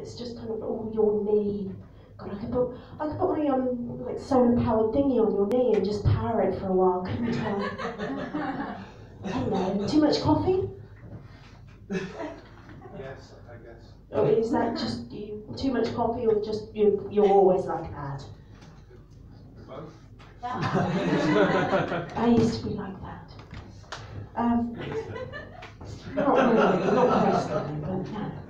it's just kind of all your knee. God, I could put my like solar powered thingy on your knee and just power it for a while, couldn't I? Hello, too much coffee? Yes, I guess. Or is that just you, too much coffee, or just you're always like that? Both. I used to be like that. Not really, not personally, but yeah.